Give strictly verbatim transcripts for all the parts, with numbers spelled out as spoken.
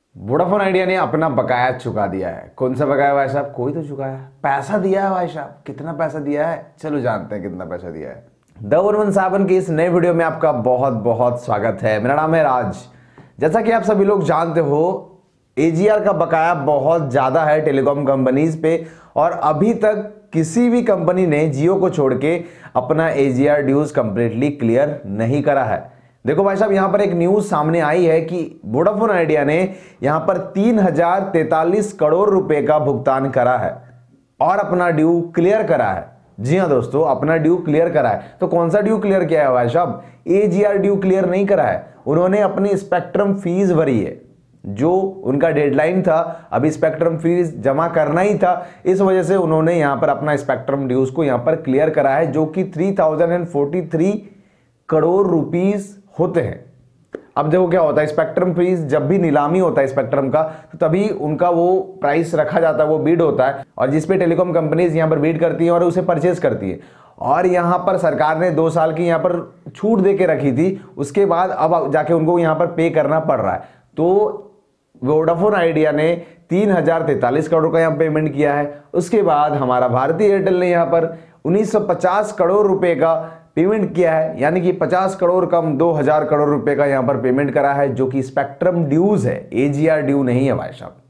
Vodafone idea ने अपना बकाया चुका दिया है। कौन सा बकाया भाई साहब? कोई तो चुकाया, पैसा दिया है भाई साहब। कितना पैसा दिया है, चलो जानते हैं कितना पैसा दिया है। द वन सेवन की इस नए वीडियो में आपका बहुत बहुत स्वागत है। मेरा नाम है राज। जैसा कि आप सभी लोग जानते हो, एजीआर का बकाया बहुत ज्यादा है टेलीकॉम कंपनीज पे, और अभी तक किसी भी कंपनी ने जियो को छोड़ के अपना एजीआर ड्यूज कंप्लीटली क्लियर नहीं करा है। देखो भाई साहब, यहां पर एक न्यूज सामने आई है कि वोडाफोन आइडिया ने यहां पर तीन हजार तैतालीस करोड़ रुपए का भुगतान करा है और अपना ड्यू क्लियर करा है। जी हां दोस्तों, अपना ड्यू क्लियर करा है। तो कौन सा ड्यू क्लियर किया है भाई साहब? एजीआर ड्यू क्लियर नहीं करा है। उन्होंने अपनी स्पेक्ट्रम फीस भरी है, जो उनका डेडलाइन था, अभी स्पेक्ट्रम फीस जमा करना ही था। इस वजह से उन्होंने यहां पर अपना स्पेक्ट्रम ड्यूज को यहां पर क्लियर करा है, जो कि three thousand forty three crore rupees होते हैं। अब देखो क्या होता है, स्पेक्ट्रम फीस जब भी नीलामी होता है स्पेक्ट्रम का, तो तभी उनका वो प्राइस रखा जाता है, वो बीड होता है, और जिसपे टेलीकॉम कंपनीज यहां पर बीड करती हैं और उसे परचेज करती है। और यहां पर सरकार ने दो साल की यहां पर छूट दे के रखी थी, उसके बाद अब जाके उनको यहां पर पे करना पड़ रहा है। तो वोडाफोन आइडिया ने तीन हजार तैतालीस करोड़ का यहां पेमेंट किया है। उसके बाद हमारा भारतीय एयरटेल ने यहां पर उन्नीस सौ पचास करोड़ रुपए का पेमेंट किया है, यानी कि पचास करोड़ कम दो हजार करोड़ रुपए का यहां पर पेमेंट करा है, जो कि स्पेक्ट्रम ड्यूज है, एजीआर ड्यू नहीं है भाई साहब।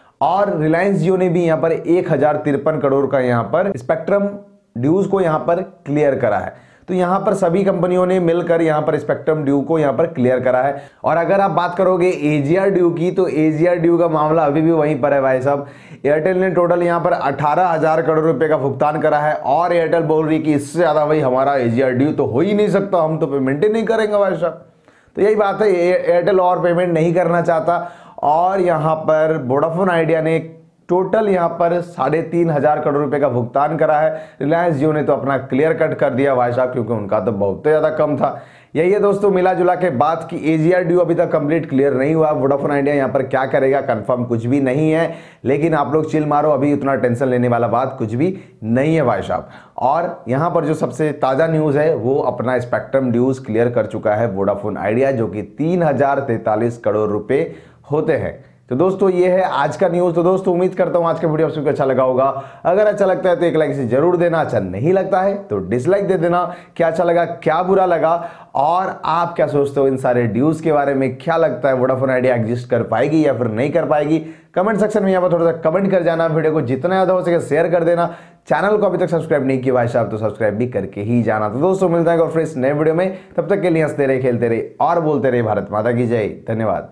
और रिलायंस जियो ने भी यहां पर एक हजार तिरपन करोड़ का यहां पर स्पेक्ट्रम ड्यूज को यहां पर क्लियर करा है। तो यहां पर सभी कंपनियों ने मिलकर यहां पर स्पेक्ट्रम ड्यू को यहां पर क्लियर करा है। और अगर आप बात करोगे एजीआर ड्यू की, तो एजीआर ड्यू का मामला अभी भी वहीं पर है भाई साहब। एयरटेल ने टोटल यहां पर अठारह हजार करोड़ रुपए का भुगतान करा है, और एयरटेल बोल रही कि इससे ज्यादा भाई हमारा एजीआर ड्यू तो हो ही नहीं सकता, हम तो पेमेंट ही नहीं करेंगे भाई साहब। तो यही बात है, एयरटेल और पेमेंट नहीं करना चाहता, और यहां पर वोडाफोन आइडिया ने टोटल यहां पर साढ़े तीन हजार करोड़ रुपए का भुगतान करा है। रिलायंस जियो ने तो अपना क्लियर कट कर दिया भाई साहब, क्योंकि उनका तो बहुत ज्यादा कम था। यही है दोस्तों मिला जुला के बात की एजीआर ड्यू अभी तक कंप्लीट क्लियर नहीं हुआ। वोडाफोन आइडिया यहां पर क्या करेगा कंफर्म कुछ भी नहीं है, लेकिन आप लोग चिल मारो, अभी उतना टेंशन लेने वाला बात कुछ भी नहीं है भाई साहब। और यहां पर जो सबसे ताजा न्यूज है, वो अपना स्पेक्ट्रम ड्यूज क्लियर कर चुका है वोडाफोन आइडिया, जो कि तीन हजार तैतालीस करोड़ रुपए होते हैं। तो दोस्तों ये है आज का न्यूज। तो दोस्तों उम्मीद करता हूं आज का वीडियो आपको अच्छा लगा होगा। अगर अच्छा लगता है तो एक लाइक से जरूर देना, अच्छा नहीं लगता है तो डिसलाइक दे देना। क्या अच्छा लगा, क्या बुरा लगा, और आप क्या सोचते हो इन सारे ड्यूज के बारे में? क्या लगता है वोडाफोन आइडिया एग्जिस्ट कर पाएगी या फिर नहीं कर पाएगी? कमेंट सेक्शन में यहाँ पर थोड़ा सा कमेंट कर जाना। वीडियो को जितना ज्यादा हो सके शेयर कर देना। चैनल को अभी तक सब्सक्राइब नहीं किया भाई साहब तो सब्सक्राइब भी करके ही जाना। तो दोस्तों मिलता है फ्रेश नए वीडियो में, तब तक के लिए हंसते रहे, खेलते रहे और बोलते रहे भारत माता की जय। धन्यवाद।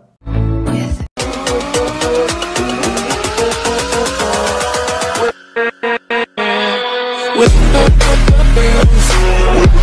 With